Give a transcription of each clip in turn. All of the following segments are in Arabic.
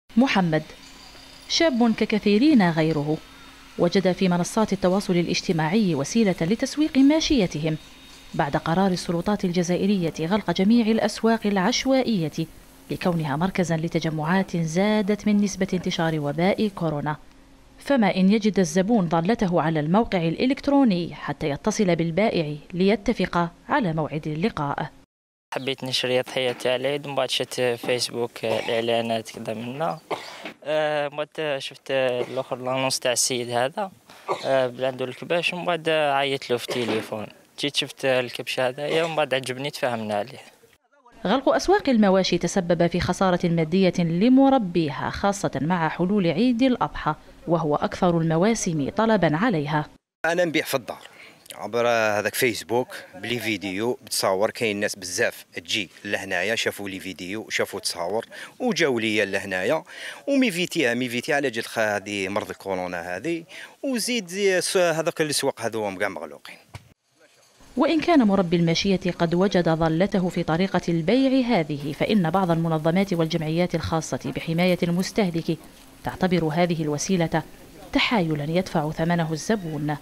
محمد شاب ككثيرين غيره، وجد في منصات التواصل الاجتماعي وسيلة لتسويق ماشيتهم بعد قرار السلطات الجزائرية غلق جميع الأسواق العشوائية لكونها مركزا لتجمعات زادت من نسبة انتشار وباء كورونا. فما إن يجد الزبون ضالته على الموقع الإلكتروني حتى يتصل بالبائع ليتفق على موعد اللقاء. حبيت نشري ضحية تاع العيد، من بعد شفت فيسبوك الإعلانات كذا منا، من بعد شفت الآخر لانونس تاع السيد هذا بلا عنده الكباش، ومن بعد عيطت له في التليفون، جيت شفت الكبش هذايا ومن بعد عجبني تفاهمنا عليه. غلق أسواق المواشي تسبب في خسارة مادية لمربيها، خاصة مع حلول عيد الأضحى وهو أكثر المواسم طلبا عليها. أنا نبيع في الدار عبر هذاك فيسبوك بلي فيديو بتصور، كاين ناس بزاف تجي لهنايا شافوا لي فيديو وشافوا تصاور وجاو ليا لهنايا وميفيتيها على جال هذه مرض الكورونا هذه، وزيد هذاك الاسواق هذوهم كاع مغلوقين. وإن كان مربي الماشية قد وجد ضالته في طريقة البيع هذه، فإن بعض المنظمات والجمعيات الخاصة بحماية المستهلك تعتبر هذه الوسيلة تحايلا يدفع ثمنه الزبون.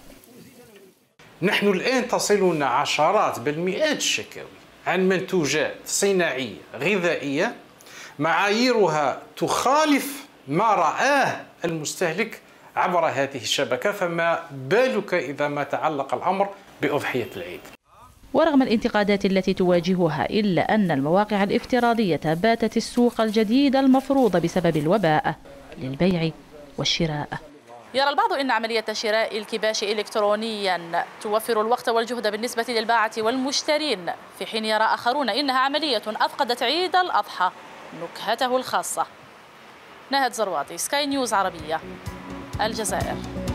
نحن الآن تصلنا عشرات بل مئات الشكاوي عن منتوجات صناعية غذائية معاييرها تخالف ما رآه المستهلك عبر هذه الشبكة، فما بالك إذا ما تعلق الأمر بأضحية العيد. ورغم الانتقادات التي تواجهها، إلا أن المواقع الافتراضية باتت السوق الجديد المفروض بسبب الوباء للبيع والشراء. يرى البعض أن عملية شراء الكباش إلكترونيا توفر الوقت والجهد بالنسبة للباعة والمشترين، في حين يرى آخرون إنها عملية أفقدت عيد الأضحى نكهته الخاصة. نهد زرواطي، سكاي نيوز عربية، الجزائر.